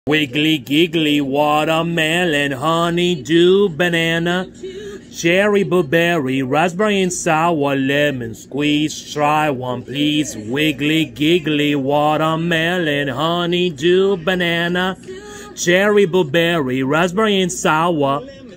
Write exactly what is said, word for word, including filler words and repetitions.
Wiggly, giggly, watermelon, honeydew, banana, cherry, blueberry, raspberry and sour, lemon squeeze. Try one, please. Wiggly, giggly, watermelon, honeydew, banana, cherry, blueberry, raspberry and sour.